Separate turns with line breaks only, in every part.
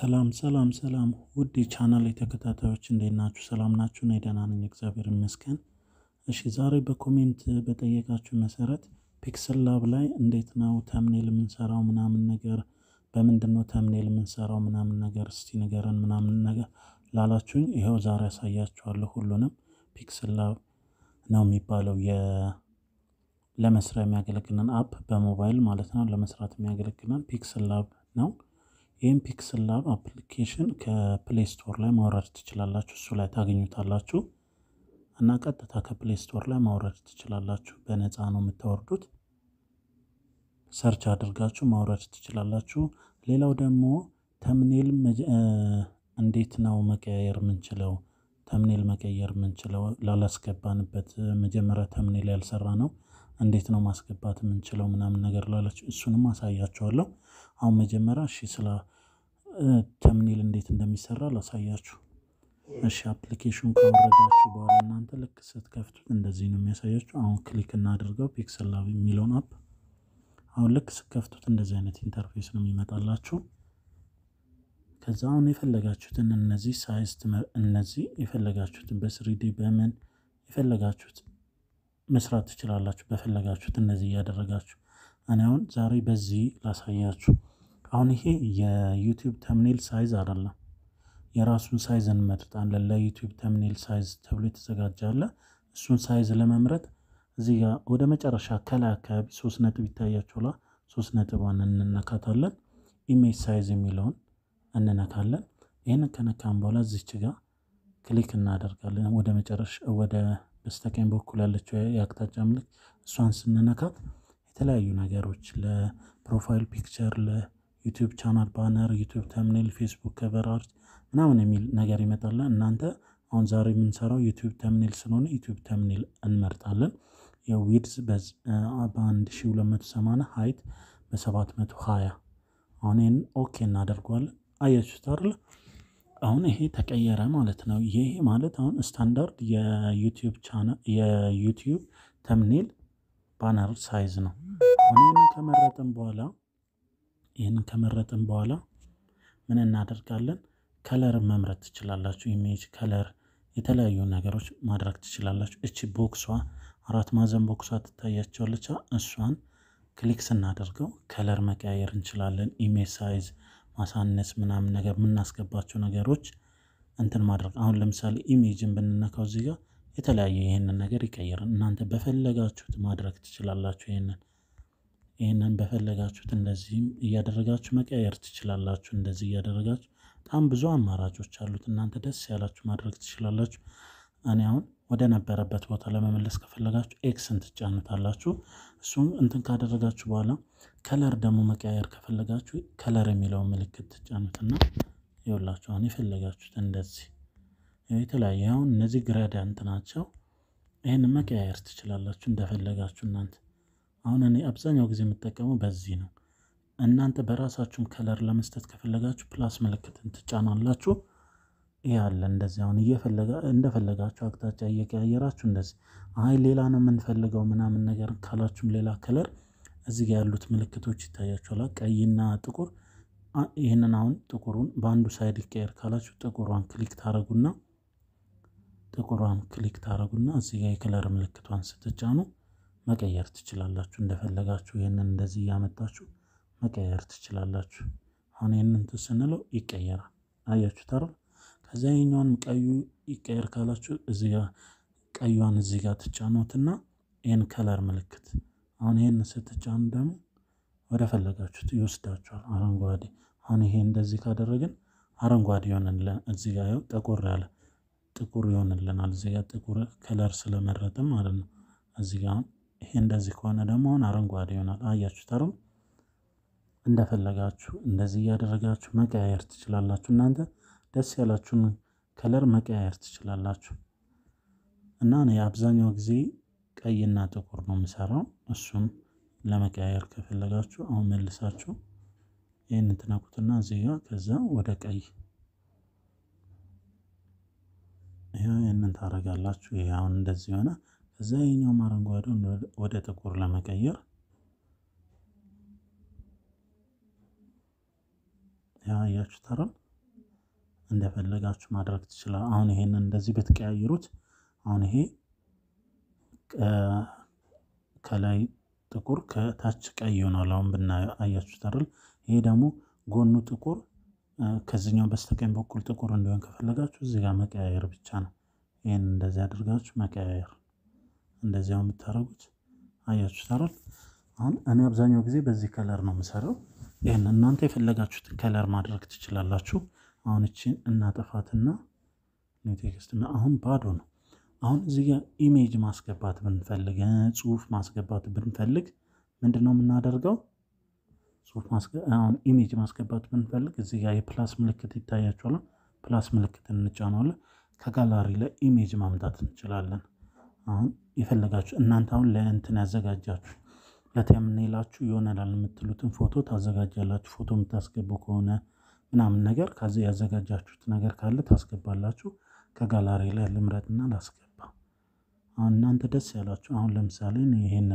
ሰላም ውድ የቻናል ተከታታዮች እንዴት ናችሁ? ሰላም ናችሁ? እኔ ደህና ነኝ እግዚአብሔር ይመስገን። እሺ ዛሬ በኮሜንት በጠየቃችሁ መሰረት ፒክስል ላብ ላይ እንዴት ነው ተምኔል የምንሰራው ምናምን ነገር በምንድነው ተምኔል የምንሰራው ምናምን ነገር እስቲ ንገረን ምናምን ነገር ላላችሁኝ ይኸው ዛሬ አሳያችኋለሁ። ሁሉንም ፒክስል ላብ ነው የሚባለው ለመስራት የሚያገለግለን አፕ በሞባይል ማለት ነው። ለመስራት የሚያገለግለን ፒክስል ላብ ነው። ይህም ፒክስል ላብ አፕሊኬሽን ከፕሌይ ስቶር ላይ ማውረድ ትችላላችሁ። እሱ ላይ ታገኙታላችሁ እና ቀጥታ ከፕሌይ ስቶር ላይ ማውረድ ትችላላችሁ። በነፃ ነው የምታወርዱት። ሰርች አድርጋችሁ ማውረድ ትችላላችሁ። ሌላው ደግሞ ተምኔል እንዴት ነው መቀየር የምንችለው? ተምኔል መቀየር የምንችለው ላላስገባንበት መጀመሪያ ተምኔል ያልሰራ ነው እንዴት ነው ማስገባት የምንችለው ምናምን ነገር ላላችሁ እሱንም አሳያችኋለሁ። አሁን መጀመሪያ እሺ ስለ ተምኔል እንዴት እንደሚሰራ ላሳያችሁ። እሺ አፕሊኬሽን ካወረዳችሁ በኋላ እናንተ ልክ ስትከፍቱት እንደዚህ ነው የሚያሳያችሁ። አሁን ክሊክ እናድርገው ፒክስል ላብ የሚለውን አፕ። አሁን ልክ ስትከፍቱት እንደዚህ አይነት ኢንተርፌስ ነው የሚመጣላችሁ። ከዛ አሁን የፈለጋችሁትን እነዚህ ሳይዝ እነዚህ የፈለጋችሁትን በስሪዲ በምን የፈለጋችሁት መስራት ትችላላችሁ። በፈለጋችሁት እነዚህ እያደረጋችሁ እኔ አሁን ዛሬ በዚህ ላሳያችሁ። አሁን ይሄ የዩቲዩብ ተምኔል ሳይዝ አይደለም። የራሱን ሳይዝ እንመርጣለን። ለዩቲዩብ ተምኔል ሳይዝ ተብሎ የተዘጋጀ አለ። እሱን ሳይዝ ለመምረጥ እዚህ ጋር ወደ መጨረሻ ከላይ አካባቢ 3 ነጥብ ይታያችኋል። 3 ነጥቧን እንነካታለን። ኢሜጅ ሳይዝ የሚለውን እንነካለን። ይሄን ከነካን በኋላ እዚች ጋር ክሊክ እናደርጋለን። ወደ መጨረሻ ወደ በስተቀኝ በኩል ያለችው የአቅጣጫ ምልክት እሷን ስንነካት የተለያዩ ነገሮች ለፕሮፋይል ፒክቸር፣ ለዩቲዩብ ቻናል ባነር፣ ዩቲዩብ ተምኔል፣ ፌስቡክ ከቨር አርት ምናምን የሚል ነገር ይመጣል። እናንተ አሁን ዛሬ የምንሰራው ዩቲዩብ ተምኔል ስለሆነ ዩቲዩብ ተምኔል እንመርጣለን። የዊድዝ በ1280 ሃይት በ720 አሁን ይሄን ኦኬ እናደርገዋለን። አያችሁት አይደል? አሁን ይሄ ተቀየረ ማለት ነው። ይሄ ማለት አሁን ስታንዳርድ የዩቲዩብ ቻናል የዩቲዩብ ተምኔል ባነር ሳይዝ ነው። አሁን ይሄንን ከመረጥን በኋላ ምን እናደርጋለን? ከለር መምረጥ ትችላላችሁ። ኢሜጅ ከለር የተለያዩ ነገሮች ማድረግ ትችላላችሁ። እቺ ቦክሷ 4 ማዕዘን ቦክሷ ትታያችኋለች። እሷን ክሊክ ስናደርገው ከለር መቀያየር እንችላለን። ኢሜጅ ሳይዝ ማሳነስ ምናምን ነገር የምናስገባቸው ነገሮች እንትን ማድረግ። አሁን ለምሳሌ ኢሜጅን ብንነካው እዚህ ጋር የተለያየ ይሄንን ነገር ይቀየራል። እናንተ በፈለጋችሁት ማድረግ ትችላላችሁ። ይሄንን በፈለጋችሁት እንደዚህም እያደረጋችሁ መቀየር ትችላላችሁ። እንደዚህ እያደረጋችሁ በጣም ብዙ አማራጮች አሉት። እናንተ ደስ ያላችሁ ማድረግ ትችላላችሁ። እኔ አሁን ወደ ነበረበት ቦታ ለመመለስ ከፈለጋችሁ ኤክስን ትጫኑታላችሁ። እሱም እንትን ካደረጋችሁ በኋላ ከለር ደግሞ መቀያየር ከፈለጋችሁ ከለር የሚለውን ምልክት ትጫኑትና ይኸውላችሁ አሁን የፈለጋችሁት እንደዚህ የተለያየ አሁን እነዚህ ግራዲያንት ናቸው። ይሄንን መቀያየር ትችላላችሁ እንደፈለጋችሁ እናንተ። አሁን እኔ አብዛኛው ጊዜ የምጠቀመው በዚህ ነው። እናንተ በራሳችሁም ከለር ለመስጠት ከፈለጋችሁ ፕላስ ምልክትን ትጫናላችሁ። ይሄ አለ እንደዚህ አሁን እንደፈለጋችሁ አቅጣጫ እየቀያየራችሁ እንደዚህ አይ ሌላ ነው የምንፈልገው ምናምን ነገር ካላችሁም ሌላ ከለር እዚህ ጋር ያሉት ምልክቶች ይታያችኋል። ቀይና ጥቁር። ይሄንን አሁን ጥቁሩን በአንዱ ሳይድ ይቀየር ካላችሁ ጥቁሯን ክሊክ ታረጉና እዚህ ጋር የከለር ምልክቷን ስትጫኑ መቀየር ትችላላችሁ እንደፈለጋችሁ። ይሄንን እንደዚህ ያመጣችሁ መቀየር ትችላላችሁ። አሁን ይሄንን ስንለው ይቀየራል። አያችሁት አይደል? ከዛ ይሄኛውን ቀዩ ይቀየር ካላችሁ እዚህ ጋር ቀዩን እዚህ ጋር ትጫኑትና ይሄን ከለር ምልክት አሁን ይሄን ስትጫኑ ደግሞ ወደ ፈለጋችሁት ይወስዳችኋል። አረንጓዴ አሁን ይሄ እንደዚህ ካደረግን አረንጓዴ ይሆንልናል። እዚህ ጋር ያው ጥቁር ይሆንልናል። እዚህ ጋር ጥቁር ከለር ስለመረጥን ማለት ነው። እዚህ ጋር ይሄ እንደዚህ ከሆነ ደግሞ አሁን አረንጓዴ ይሆናል። አያችሁት አይደል? እንደፈለጋችሁ እንደዚህ እያደረጋችሁ መቀያየር ትችላላችሁ። እናንተ ደስ ያላችሁን ከለር መቀያየር ትችላላችሁ። እና እኔ አብዛኛው ጊዜ ቀይና ጥቁር ነው የምሰራው። እሱን ለመቀያየር ከፈለጋችሁ አሁን መልሳችሁ ይሄንን ትነኩትና እዚህ ጋር ከዛ ወደ ቀይ ይሄንን ታረጋላችሁ። ይሄ አሁን እንደዚህ ሆነ። ከዛ ይሄኛው አረንጓዴውን ወደ ጥቁር ለመቀየር ያያችሁት አይደል? እንደፈለጋችሁ ማድረግ ትችላላችሁ። አሁን ይሄንን እንደዚህ ብትቀያይሩት አሁን ይሄ ከላይ ጥቁር ከታች ቀይ ይሆናል። አሁን ብናየው አያችሁት አይደል? ይሄ ደግሞ ጎኑ ጥቁር ከዚህኛው በስተቀኝ በኩል ጥቁር እንዲሆን ከፈለጋችሁ እዚህ ጋር መቀያየር ብቻ ነው። ይሄን እንደዚህ አድርጋችሁ መቀያየር እንደዚያው የምታደርጉት አያችሁት አይደል? አሁን እኔ አብዛኛው ጊዜ በዚህ ከለር ነው የምሰራው። ይሄን እናንተ የፈለጋችሁትን ከለር ማድረግ ትችላላችሁ። አሁን እቺን እናጠፋትና ኒው ቴክስት አሁን ባዶ ነው። አሁን እዚህ ጋር ኢሜጅ ማስገባት ብንፈልግ ጽሁፍ ማስገባት ብንፈልግ ምንድነው የምናደርገው? አሁን ኢሜጅ ማስገባት ብንፈልግ እዚህ ጋር የፕላስ ምልክት ይታያችኋል። ፕላስ ምልክት እንጫናለን። ከጋላሪ ላይ ኢሜጅ ማምጣት እንችላለን። አሁን የፈለጋችሁ እናንተ አሁን ለእንትን ያዘጋጃችሁ ለተምኔላችሁ ይሆናል የምትሉትን ፎቶ ታዘጋጃላችሁ። ፎቶ የምታስገቡ ከሆነ ምናምን ነገር ከዚህ ያዘጋጃችሁት ነገር ካለ ታስገባላችሁ። ከጋላሪ ላይ ልምረጥና ላስገባ። አሁን እናንተ ደስ ያላችሁ አሁን ለምሳሌ ይሄንን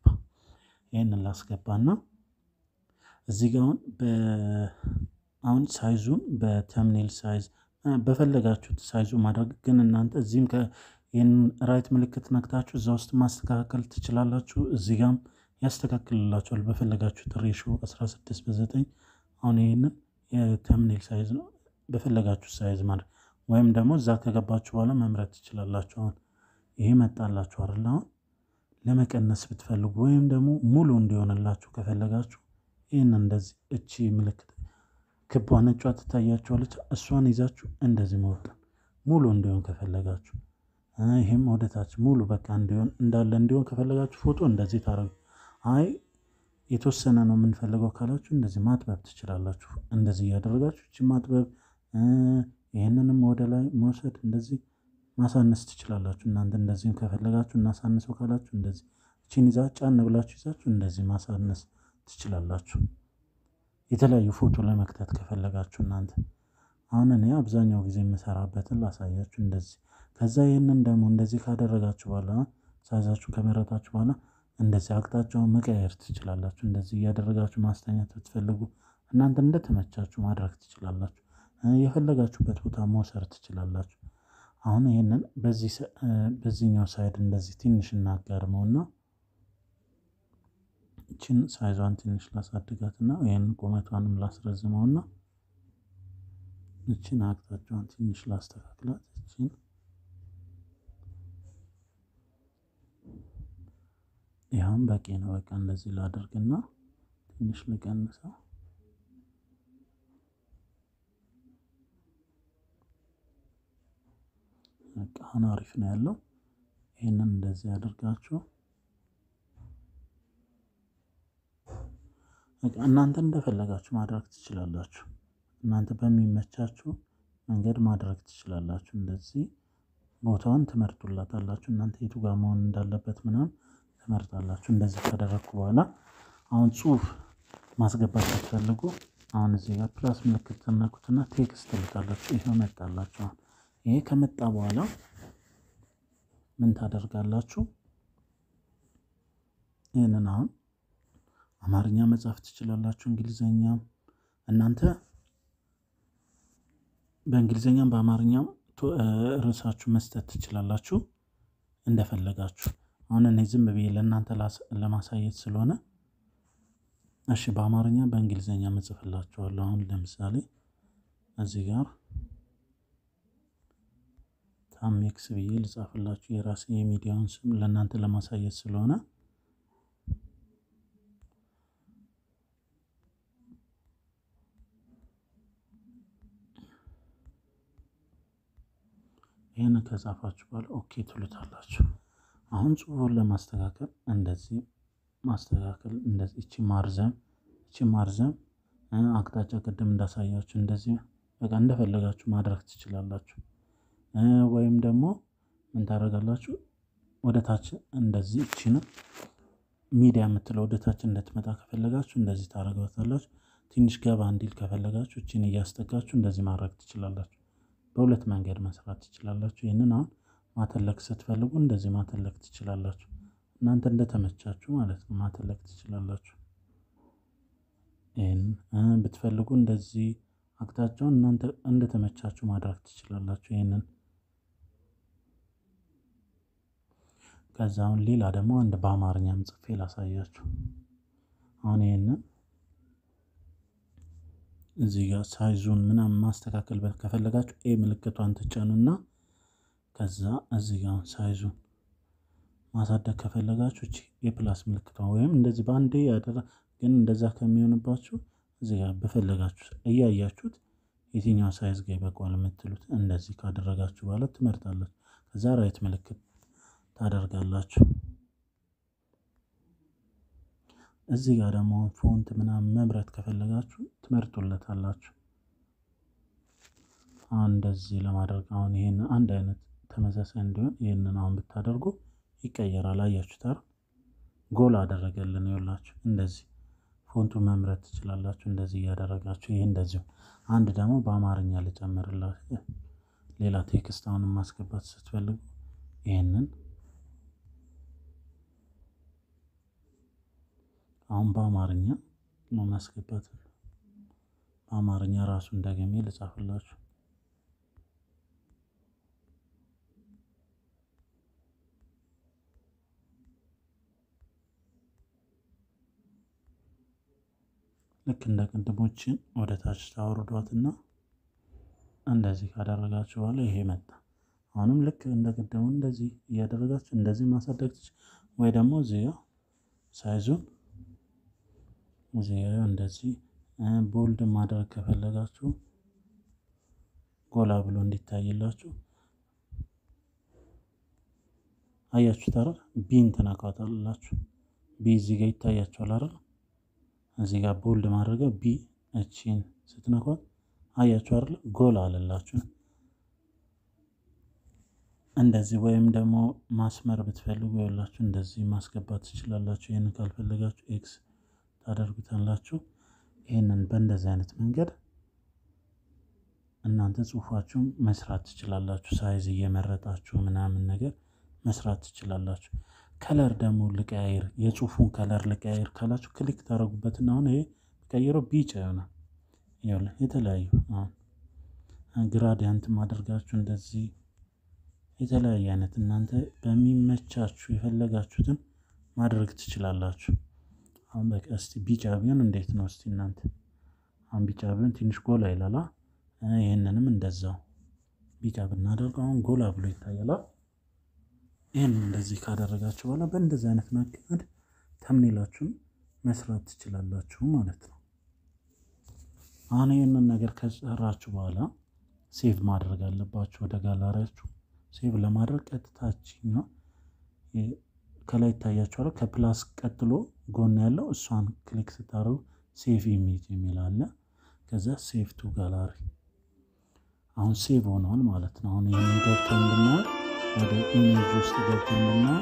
ላስገባና እዚህ ጋር አሁን ሳይዙን በተምኔል ሳይዝ በፈለጋችሁት ሳይዙ ማድረግ ግን እናንተ እዚህም ይሄን ራይት ምልክት ነክታችሁ እዛ ውስጥ ማስተካከል ትችላላችሁ። እዚህ ጋርም ያስተካክልላችኋል በፈለጋችሁት ሬሾ 16:9 አሁን ይሄንን የተምኔል ሳይዝ ነው በፈለጋችሁት ሳይዝ ማድረግ ወይም ደግሞ እዛ ከገባችሁ በኋላ መምረጥ ትችላላችሁ። አሁን ይሄ መጣላችሁ አይደል? አሁን ለመቀነስ ብትፈልጉ ወይም ደግሞ ሙሉ እንዲሆንላችሁ ከፈለጋችሁ ይሄን እንደዚህ እቺ ምልክት ክቧ ነጯ ትታያችኋለች። እሷን ይዛችሁ እንደዚህ መውጣት ሙሉ እንዲሆን ከፈለጋችሁ ይሄም ወደታች ሙሉ በቃ እንዲሆን እንዳለ እንዲሆን ከፈለጋችሁ ፎቶ እንደዚህ ታረጉ። አይ የተወሰነ ነው የምንፈልገው ካላችሁ እንደዚህ ማጥበብ ትችላላችሁ። እንደዚህ ያደረጋችሁ እቺ ማጥበብ ይሄንንም ወደ ላይ መውሰድ እንደዚህ ማሳነስ ትችላላችሁ። እናንተ እንደዚህም ከፈለጋችሁ እናሳንሰው ካላችሁ እንደዚህ እቺን ይዛችሁ ጫን ብላችሁ ይዛችሁ እንደዚህ ማሳነስ ትችላላችሁ። የተለያዩ ፎቶ ለመክተት ከፈለጋችሁ እናንተ አሁን እኔ አብዛኛው ጊዜ የምሰራበትን ላሳያችሁ እንደዚህ። ከዛ ይሄንን ደግሞ እንደዚህ ካደረጋችሁ በኋላ ሳይዛችሁ ከመረጣችሁ በኋላ እንደዚህ አቅጣጫውን መቀየር ትችላላችሁ። እንደዚህ እያደረጋችሁ ማስተኛት ብትፈልጉ እናንተ እንደተመቻችሁ ማድረግ ትችላላችሁ። የፈለጋችሁበት ቦታ መውሰድ ትችላላችሁ። አሁን ይሄንን በዚህኛው ሳይድ እንደዚህ ትንሽ እናጋርመውና እቺን ሳይዟን ትንሽ ላሳድጋትና ይሄንን ቁመቷንም ላስረዝመውና እቺን አቅጣጫዋን ትንሽ ላስተካክላት። እቺን ያም በቂ ነው። በቃ እንደዚህ ላደርግና ትንሽ ልቀንሰው። በቃ አሁን አሪፍ ነው ያለው። ይሄንን እንደዚህ አድርጋችሁ እናንተ እንደፈለጋችሁ ማድረግ ትችላላችሁ። እናንተ በሚመቻችሁ መንገድ ማድረግ ትችላላችሁ። እንደዚህ ቦታውን ትመርጡላታላችሁ። እናንተ የቱ ጋር መሆን እንዳለበት ምናምን ትመርጣላችሁ። እንደዚህ ካደረኩ በኋላ አሁን ጽሁፍ ማስገባት ስትፈልጉ አሁን እዚህ ጋር ፕላስ ምልክት ተነኩትና ቴክስት ትልካላችሁ። ይሄው መጣላችሁ። ይሄ ከመጣ በኋላ ምን ታደርጋላችሁ? ይሄንን አሁን አማርኛ መጻፍ ትችላላችሁ፣ እንግሊዘኛም እናንተ በእንግሊዘኛም በአማርኛም ርዕሳችሁ መስጠት ትችላላችሁ እንደፈለጋችሁ። አሁን እኔ ዝም ብዬ ለእናንተ ለማሳየት ስለሆነ እሺ በአማርኛ በእንግሊዘኛ መጽፍላችኋለሁ። አሁን ለምሳሌ እዚህ ጋር ታሜክስ ብዬ ልጻፍላችሁ የራሴ የሚዲያውን ስም ለእናንተ ለማሳየት ስለሆነ ይሄን ከጻፋችሁ በኋላ ኦኬ ትሉታላችሁ። አሁን ጽሁፉን ለማስተካከል እንደዚህ ማስተካከል እንደዚህ እቺ ማርዘም አቅጣጫ ቅድም እንዳሳያችሁ እንደዚህ በቃ እንደፈለጋችሁ ማድረግ ትችላላችሁ። ወይም ደግሞ ምን ታደርጋላችሁ? ወደ ታች እንደዚህ እቺን ሚዲያ የምትለው ወደ ታች እንድትመጣ ከፈለጋችሁ እንደዚህ ታደርጋታላችሁ። ትንሽ ገባ እንዲል ከፈለጋችሁ እቺን እያስጠጋችሁ እንደዚህ ማድረግ ትችላላችሁ። በሁለት መንገድ መስራት ትችላላችሁ። ይሄንን አሁን ማተለክ ስትፈልጉ እንደዚህ ማተለክ ትችላላችሁ። እናንተ እንደተመቻችሁ ማለት ነው ማተለክ ትችላላችሁ። ይሄን ብትፈልጉ እንደዚህ አቅጣጫውን እናንተ እንደተመቻችሁ ማድረግ ትችላላችሁ። ይሄንን ከዛውን ሌላ ደግሞ አንድ በአማርኛም ጽፌ ላሳያችሁ። አሁን ይሄንን እዚህ ጋር ሳይዙን ምናምን ማስተካከል ከፈለጋችሁ ኤ ምልክቷን ትጫኑና ከዛ እዚህ ጋር ሳይዙን ማሳደግ ከፈለጋችሁ እቺ የፕላስ ምልክቷን ወይም እንደዚህ ባንዴ ያደረ ግን እንደዛ ከሚሆንባችሁ እዚህ ጋር በፈለጋችሁ እያያችሁት የትኛው ሳይዝ ጋር ይበቃዋል የምትሉት እንደዚህ ካደረጋችሁ በኋላ ትመርጣላችሁ። ከዛ ራይት ምልክት ታደርጋላችሁ። እዚህ ጋር ደግሞ ፎንት ምናምን መምረጥ ከፈለጋችሁ ትመርጡለታላችሁ። እንደዚህ ለማድረግ አሁን ይሄን አንድ አይነት ተመሳሳይ እንዲሆን ይሄንን አሁን ብታደርጉ ይቀየራል። አያችሁት አይደል? ጎል አደረገልን። ይኸውላችሁ እንደዚህ ፎንቱን መምረጥ ትችላላችሁ። እንደዚህ እያደረጋችሁ ይሄ እንደዚሁ አንድ ደግሞ በአማርኛ ልጨምርላችሁ። ሌላ ቴክስት አሁን ማስገባት ስትፈልጉ ይሄንን አሁን በአማርኛ ነው ማስገባት። በአማርኛ ራሱ እንደገሜ ልጻፍላችሁ። ልክ እንደ ቅድሞችን ወደ ታች ታወርዷትና እንደዚህ ካደረጋችሁ በኋላ ይሄ መጣ። አሁንም ልክ እንደ ቅድሙ እንደዚህ እያደረጋችሁ እንደዚህ ማሳደግ ወይ ደግሞ እዚህ ጋር ሳይዙን እዚህ ጋር እንደዚህ ቦልድ ማድረግ ከፈለጋችሁ ጎላ ብሎ እንዲታይላችሁ አያችሁት አይደል? ቢን ተናካታላችሁ። ቢ እዚህ ጋር ይታያችኋል አይደል? እዚህ ጋር ቦልድ ማድረግ ቢ እቺን ስትነኳት አያችሁ አይደል? ጎላ አለላችሁ። እንደዚህ ወይም ደግሞ ማስመር ብትፈልጉ ይኸውላችሁ እንደዚህ ማስገባት ትችላላችሁ። ይሄን ካልፈለጋችሁ ኤክስ ታደርጉታላችሁ። ይሄንን በእንደዚህ አይነት መንገድ እናንተ ጽሁፋችሁን መስራት ትችላላችሁ። ሳይዝ እየመረጣችሁ ምናምን ነገር መስራት ትችላላችሁ። ከለር ደግሞ ልቀያየር፣ የጽሁፉን ከለር ልቀያየር ካላችሁ ክሊክ ታደርጉበትና አሁን ይሄ ቀይሮ ቢጫ ይሆናል። ይኸውልህ የተለያዩ አሁን ግራዲያንት ማድረጋችሁ እንደዚህ የተለያየ አይነት እናንተ በሚመቻችሁ የፈለጋችሁትን ማድረግ ትችላላችሁ። አሁን በቃ እስቲ ቢጫ ቢሆን እንዴት ነው? እስቲ እናንተ አሁን ቢጫ ቢሆን ትንሽ ጎላ ይላል። ይሄንንም እንደዛው ቢጫ ብናደርገው አሁን ጎላ ብሎ ይታያል። ይሄን እንደዚህ ካደረጋችሁ በኋላ በእንደዚህ አይነት መንገድ ተምኔላችሁን መስራት ትችላላችሁ ማለት ነው። አሁን ይሄንን ነገር ከሰራችሁ በኋላ ሴቭ ማድረግ አለባችሁ ወደ ጋላሪያችሁ። ሴቭ ለማድረግ ቀጥታችኛው ከላይ ይታያችኋል። ከፕላስ ቀጥሎ ጎን ያለው እሷን ክሊክ ስታደርጉ ሴቭ ኢሜጅ የሚል አለ። ከዛ ሴቭ ቱ ጋላሪ አሁን ሴቭ ሆኗል ማለት ነው። አሁን ይሄንን ገብተን ብናይ ወደ ኢሜጅ ውስጥ ገብተን ብናይ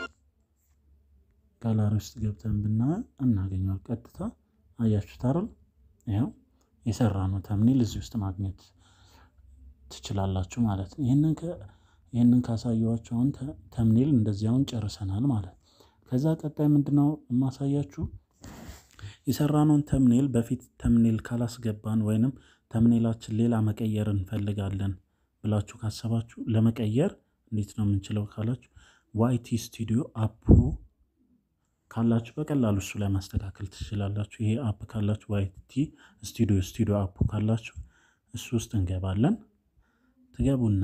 ጋላሪ ውስጥ ገብተን ብናይ እናገኘው ቀጥታ አያችሁት አይደል? ይሄው የሰራነው ተምኔል እዚህ ውስጥ ማግኘት ትችላላችሁ ማለት ነው። ይሄንን ካሳየኋችሁ አሁን ተምኔል እንደዚህ አሁን ጨርሰናል ማለት። ከዛ ቀጣይ ምንድነው የማሳያችሁ የሰራነውን ተምኔል በፊት ተምኔል ካላስገባን ወይንም ተምኔላችን ሌላ መቀየር እንፈልጋለን ብላችሁ ካሰባችሁ ለመቀየር እንዴት ነው የምንችለው ካላችሁ ዋይቲ ስቱዲዮ አፕ ካላችሁ በቀላሉ እሱ ላይ ማስተካከል ትችላላችሁ። ይሄ አፕ ካላችሁ ዋይቲ ስቱዲዮ አፕ ካላችሁ እሱ ውስጥ እንገባለን። ትገቡና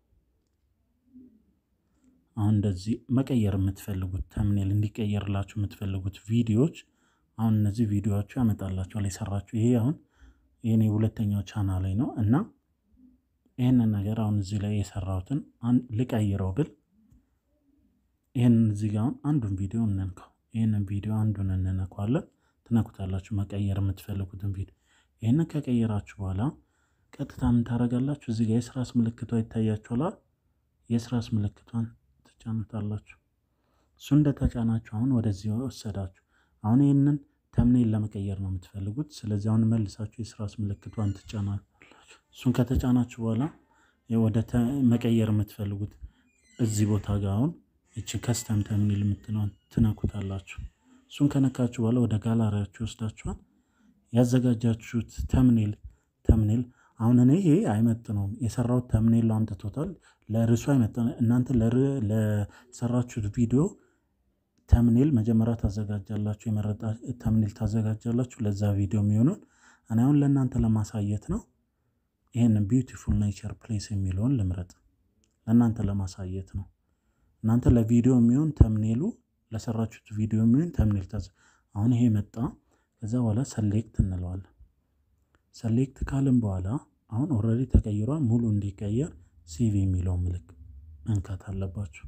አሁን እንደዚህ መቀየር የምትፈልጉት ተምኔል እንዲቀየርላችሁ የምትፈልጉት ቪዲዮዎች አሁን እነዚህ ቪዲዮዎቹ ያመጣላችኋል የሰራችሁ። ይሄ አሁን የኔ ሁለተኛው ቻናል ላይ ነው እና ይሄንን ነገር አሁን እዚህ ላይ የሰራሁትን ልቀይረው ብል ይሄንን እዚህ ጋር አንዱን ቪዲዮ እንነካው። ይሄንን ቪዲዮ አንዱን እንነካዋለን። ትነኩታላችሁ መቀየር የምትፈልጉትን ቪዲዮ። ይሄንን ከቀየራችሁ በኋላ ቀጥታ ምን ታደርጋላችሁ? እዚህ ጋር የስራስ ምልክቷ ይታያችኋል። የስራስ ምልክቷን ትጫኑታላችሁ። እሱ እንደተጫናችሁ አሁን ወደዚህ ወሰዳችሁ። አሁን ይሄንን ተምኔል ለመቀየር ነው የምትፈልጉት። ስለዚህ አሁን መልሳችሁ የስራስ ምልክቷን ትጫናላችሁ። እሱን ከተጫናችሁ በኋላ ወደ መቀየር የምትፈልጉት እዚህ ቦታ ጋር አሁን እቺ ከስተም ተምኔል የምትለውን ትነኩታላችሁ። እሱን ከነካችሁ በኋላ ወደ ጋላሪያችሁ ወስዳችኋል። ያዘጋጃችሁት ተምኔል አሁን እኔ ይሄ አይመጥነውም የሰራሁት ተምኔል አምጥቶታል ለርዕሱ አይመጥነው። እናንተ ለሰራችሁት ቪዲዮ ተምኔል መጀመሪያ ታዘጋጃላችሁ፣ የመረጣ ተምኔል ታዘጋጃላችሁ ለዛ ቪዲዮ የሚሆነውን። እኔ አሁን ለእናንተ ለማሳየት ነው ይሄንን ቢዩቲፉል ኔቸር ፕሌስ የሚለውን ልምረጥ፣ ለእናንተ ለማሳየት ነው። እናንተ ለቪዲዮ የሚሆን ተምኔሉ ለሰራችሁት ቪዲዮ የሚሆን ተምኔል አሁን ይሄ መጣ። ከዛ በኋላ ሰሌክት እንለዋለን። ሰሌክት ካልን በኋላ አሁን ኦልሬዲ ተቀይሯል። ሙሉ እንዲቀየር ሴቭ የሚለውን ምልክት መንካት አለባችሁ።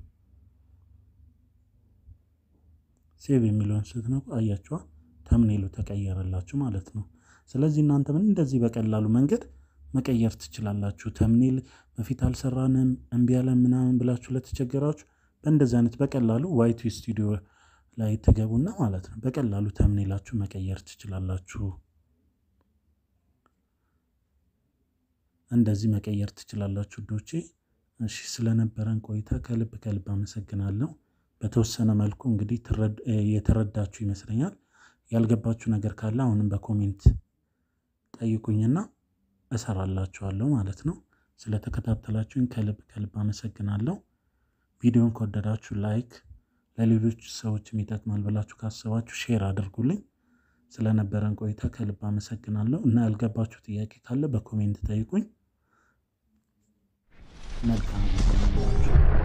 ሴቭ የሚለውን ስትነኩ አያችኋ ተምኔሉ ተቀየረላችሁ ማለት ነው። ስለዚህ እናንተ ምን እንደዚህ በቀላሉ መንገድ መቀየር ትችላላችሁ። ተምኔል በፊት አልሰራንም እምቢ ያለን ምናምን ብላችሁ ለተቸገራችሁ በእንደዚህ አይነት በቀላሉ ዋይቱ ስቱዲዮ ላይ ትገቡና ማለት ነው በቀላሉ ተምኔላችሁ መቀየር ትችላላችሁ። እንደዚህ መቀየር ትችላላችሁ ዶቼ። እሺ ስለነበረን ቆይታ ከልብ አመሰግናለሁ። በተወሰነ መልኩ እንግዲህ የተረዳችሁ ይመስለኛል። ያልገባችሁ ነገር ካለ አሁንም በኮሜንት ጠይቁኝና እሰራላችኋለሁ ማለት ነው። ስለተከታተላችሁኝ ከልብ አመሰግናለሁ። ቪዲዮን ከወደዳችሁ ላይክ፣ ለሌሎች ሰዎችም ይጠቅማል ብላችሁ ካሰባችሁ ሼር አድርጉልኝ። ስለነበረን ቆይታ ከልብ አመሰግናለሁ እና ያልገባችሁ ጥያቄ ካለ በኮሜንት ጠይቁኝ። መልካም ጊዜ